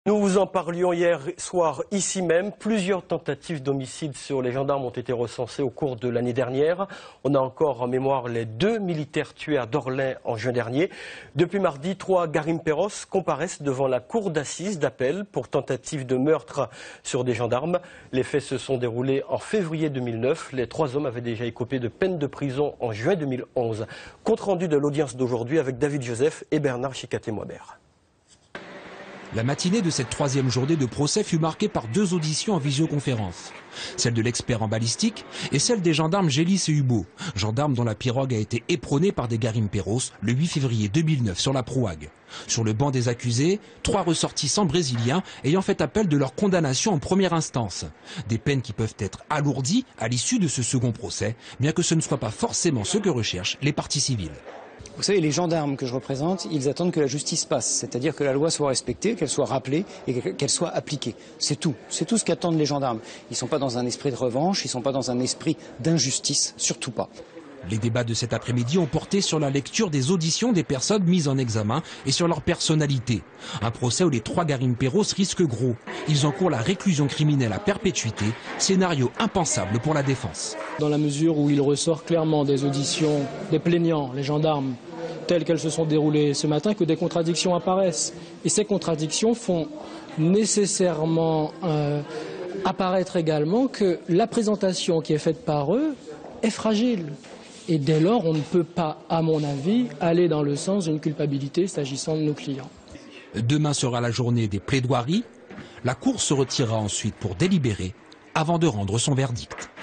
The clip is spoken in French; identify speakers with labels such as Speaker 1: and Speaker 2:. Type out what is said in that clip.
Speaker 1: Nous vous en parlions hier soir ici même. Plusieurs tentatives d'homicide sur les gendarmes ont été recensées au cours de l'année dernière. On a encore en mémoire les 2 militaires tués à Dorlin en juin dernier. Depuis mardi, 3 garimperos comparaissent devant la cour d'assises d'Appel pour tentative de meurtre sur des gendarmes. Les faits se sont déroulés en février 2009. Les 3 hommes avaient déjà écopé de peine de prison en juin 2011. Compte rendu de l'audience d'aujourd'hui avec David Joseph et Bernard Chicaté-Moibert.
Speaker 2: La matinée de cette 3e journée de procès fut marquée par 2 auditions en visioconférence. Celle de l'expert en balistique et celle des gendarmes Gélis et Hubo, gendarmes dont la pirogue a été éperonnée par des garimperos le 8 février 2009 sur la Prouague. Sur le banc des accusés, 3 ressortissants brésiliens ayant fait appel de leur condamnation en première instance. Des peines qui peuvent être alourdies à l'issue de ce second procès, bien que ce ne soit pas forcément ce que recherchent les parties civiles.
Speaker 3: Vous savez, les gendarmes que je représente, ils attendent que la justice passe, c'est-à-dire que la loi soit respectée, qu'elle soit rappelée et qu'elle soit appliquée. C'est tout ce qu'attendent les gendarmes. Ils ne sont pas dans un esprit de revanche, ils ne sont pas dans un esprit d'injustice, surtout pas.
Speaker 2: Les débats de cet après-midi ont porté sur la lecture des auditions des personnes mises en examen et sur leur personnalité. Un procès où les 3 garimperos risquent gros. Ils encourent la réclusion criminelle à perpétuité, scénario impensable pour la défense.
Speaker 4: Dans la mesure où il ressort clairement des auditions des plaignants, les gendarmes, telles qu'elles se sont déroulées ce matin, que des contradictions apparaissent. Et ces contradictions font nécessairement apparaître également que la présentation qui est faite par eux est fragile. Et dès lors, on ne peut pas, à mon avis, aller dans le sens d'une culpabilité s'agissant de nos clients.
Speaker 2: Demain sera la journée des plaidoiries. La Cour se retirera ensuite pour délibérer avant de rendre son verdict.